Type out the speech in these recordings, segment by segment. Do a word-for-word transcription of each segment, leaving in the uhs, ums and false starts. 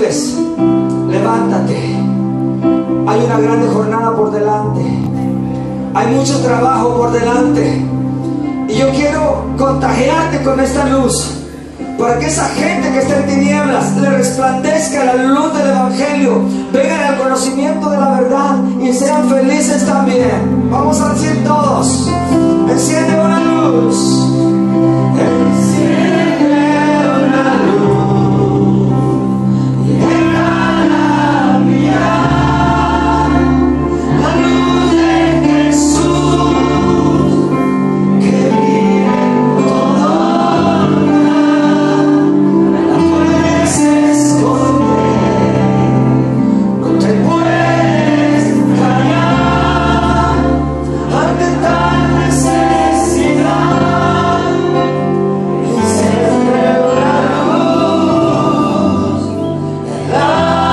recibes, levántate. Hay una grande jornada por delante. Hay mucho trabajo por delante. Y yo quiero contagiarte con esta luz, para que esa gente que está en tinieblas le resplandezca la luz del Evangelio, vengan al conocimiento de la verdad y sean felices también. Vamos a decir todos: enciende una luz. Enciende una luz. Llega la mía, la luz de Jesús, que brilla en todo lugar. La puedes esconder, no te puedes callar ante tal necesidad. Enciende una luz en la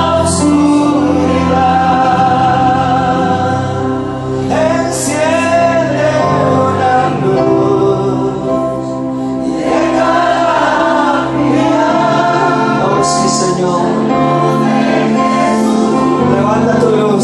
oscuridad. Enciende una luz y llega la mía. Oh sí, Señor. Levanta tu luz.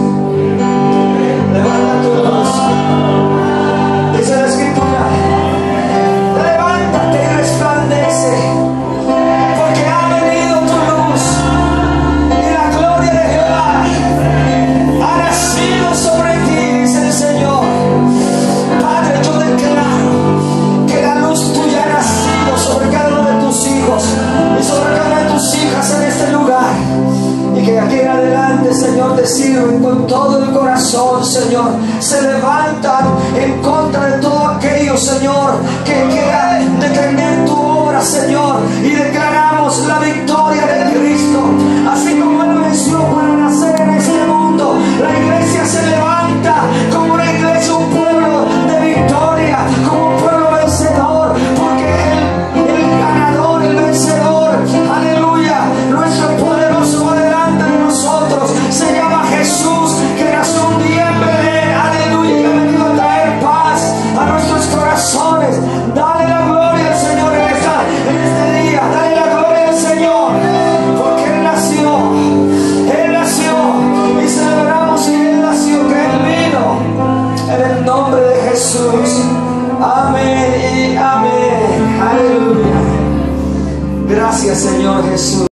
Levanta tu luz. Dice la Escritura: levántate y resplandece, porque ha venido tu luz y la gloria de Jehová ha nacido sobre ti, dice el Señor. Padre, yo declaro que la luz tuya ha nacido sobre cada uno de tus hijos y sobre cada una de tus hijas en este lugar, y que de aquí en adelante, Señor, te sirven con todo el corazón, Señor. Se levantan en contra de todo aquello, Señor, que quiera detener tu obra, Señor, y declaramos la victoria de Cristo. Así como Él venció para nacer en este mundo, la iglesia se levanta como una iglesia, un pueblo de victoria, como un pueblo vencedor, porque Él, el ganador, el vencedor, aleluya, nuestro poderoso va delante de nosotros, se llama Jesús, que nació un día en Belén, aleluya, y ha venido a traer paz a nuestros corazones. Dale la gloria al Señor en, esta, en este día, dale la gloria al Señor, porque Él nació, Él nació, y celebramos que Él nació, que Él vino, en el nombre de Jesús. Amén y amén, aleluya. Gracias, Señor Jesús.